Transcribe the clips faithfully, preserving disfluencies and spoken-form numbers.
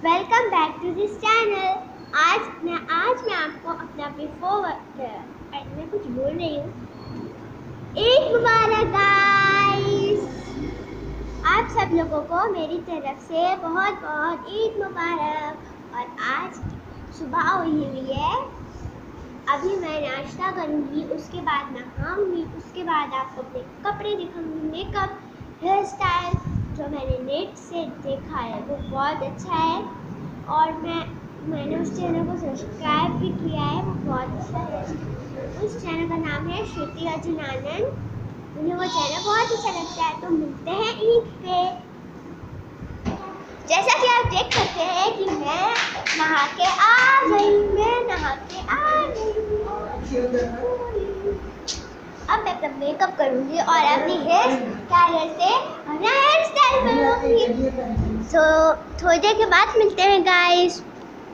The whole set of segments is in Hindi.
Welcome back to this channel. आज मैं आज मैं आपको अपना बिफोर मैं कुछ बोल रही हूँ। ईद मुबारक गाइस, आप सब लोगों को मेरी तरफ से बहुत बहुत ईद मुबारक। और आज सुबह हुई हुई है, अभी मैं नाश्ता करूँगी, उसके बाद नहाऊंगी, उसके बाद आपको अपने कपड़े दिखाऊंगी, मेकअप, हेयर स्टाइल जो मैंने नेट से देखा है वो बहुत अच्छा है। और मैं मैंने उस चैनल को सब्सक्राइब भी किया है, वो बहुत अच्छा है। उस चैनल का नाम है श्रुति अर्जुन आनंद। मुझे वो चैनल बहुत अच्छा लगता है। तो मिलते हैं ईद पे। जैसा कि आप देख सकते हैं कि मैं नहा के आ गई मैं नहा के आ गई अब मैं अपना मेकअप करूंगी और अपनी हेयर स्टाइलर से अपना हेयर स्टाइल बनाऊंगी। सो थोड़ी देर के बाद मिलते हैं गाइस।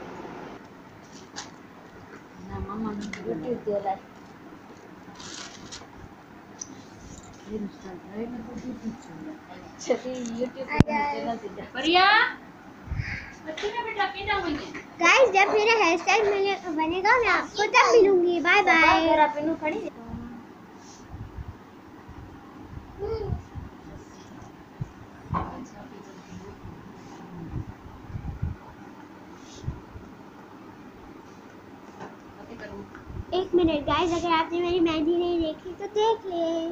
गाइस जब मेरा हेयर स्टाइल बनेगा मैं आपको तब मिलूंगी। Bye bye. एक मिनट गाइस, अगर आपने मेरी मेहंदी नहीं देखी तो देख ले।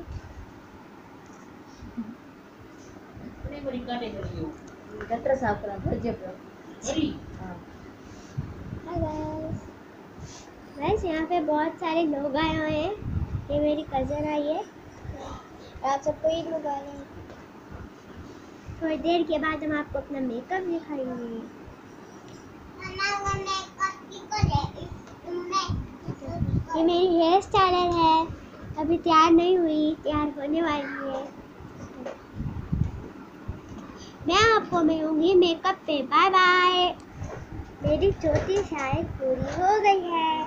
गाइस यहाँ पे बहुत सारे लोग आए हुए हैं। ये मेरी कज़न आई है। आप सबको ईद मुबारक। थोड़ी देर के बाद हम आपको अपना मेकअप दिखाएंगे। ये मेरी हेयर स्टाइलर है, अभी तैयार नहीं हुई, तैयार होने वाली है। मैं आपको मिलूंगी मेकअप पे। Bye bye. मेरी चोटी शायद पूरी हो गई है।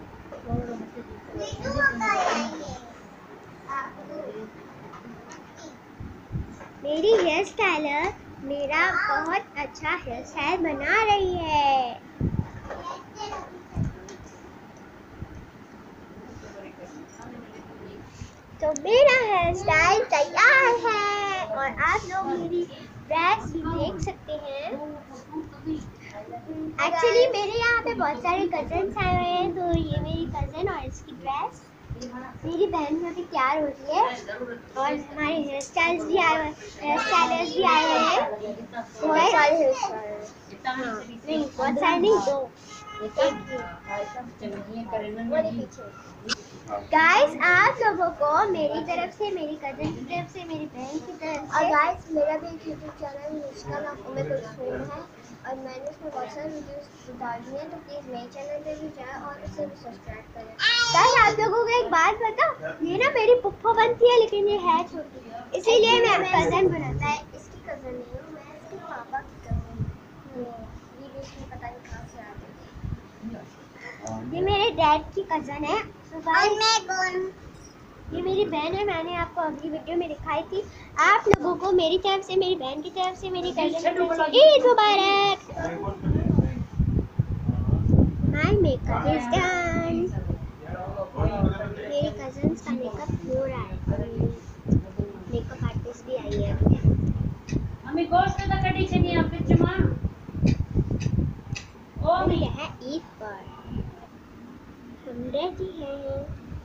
मेरी हेयर स्टाइलर मेरा बहुत अच्छा हेयर स्टाइल बना रही है। तो मेरा हेयर स्टाइल तैयार है और आप लोग मेरी ड्रेस भी देख सकते हैं। एक्चुअली मेरे यहाँ पे बहुत सारे कजन्स आए हुए हैं, तो ये मेरी कजन और इसकी ड्रेस, मेरी बहन भी अभी तैयार हो रही है और हमारे हेयर स्टाइल्स भी आए हुए हेयर स्टाइलर्स भी आए हुए हैं। बहुत सारे हेयर स्टाइलर्स, हाँ नहीं बहुत सारे नहीं, दो गाइस। आप लोगों को मेरी तरफ से, मेरी कजन की तरफ से, मेरी बहन की तरफ से, और गाइस मेरा भी एक यूट्यूब चैनल है जिसका नाम उमे कुलसूम है और मैंने उसमें बहुत सारे वीडियोस डाली हैं, तो प्लीज़ मेरे चैनल पे भी जाए और उसे भी सब्सक्राइब करें। गाइस आप लोगों को एक बात बताओ, ये ना मेरी पुप्पो बनती है लेकिन ये है छोटी, इसीलिए मैं कजन बनाता है। इसकी कजन नहीं हूँ मैं, इसके पापा की कजन हूँ। ये भी इसमें पता नहीं कहाँ से आ गई। ये मेरे डैड की कजन है। ये मेरी बहन है, मैंने आपको अगली वीडियो में दिखाई थी। आप लोगों को मेरी तरफ से, मेरी बहन की तरफ से, मेरी कजन की तरफ से ईद मुबारक। My makeup is done. मेरी कजन्स का मेकअप हो रहा है, मेकअप आर्टिस्ट भी आई है। हमें गोश्त का कटी चनी आप बिच मां ओ नहीं है ईद पर हम रेडी हैं।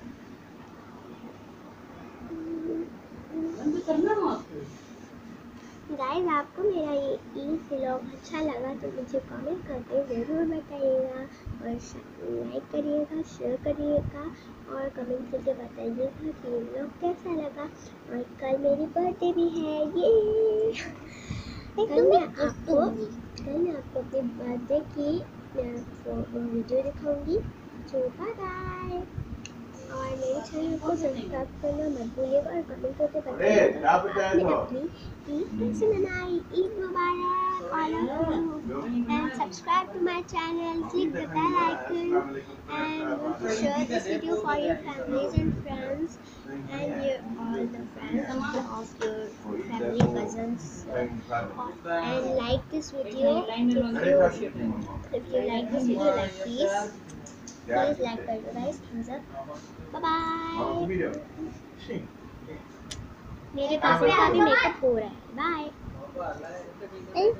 गाइस आपको मेरा ये ईद व्लॉग अच्छा लगा तो मुझे कमेंट करके ज़रूर बताइएगा और लाइक करिएगा, शेयर करिएगा और कमेंट करके बताइएगा कि ये व्लॉग कैसा लगा। और कल मेरी बर्थडे भी है, ये कल मैं आपको कल मैं आपको अपने बर्थडे की मैं आपको वीडियो दिखाऊंगी। तो बाय बाय और मेरे चैनल को सब्सक्राइब करना मत भूलिएगा और कमेंट करके बताइएगा आपने अपनी ईद कैसे मनाई। ईद मुबारक all of you and subscribe to my channel, click the bell icon and share this video for your families and friends and your all the friends of your family, cousins, and like this video. Line में If लगा you दे। if you like this video, like please please like कर दो guys, thumbs up. Bye bye. मेरे पापा का भी मेकअप हो रहा है. Bye.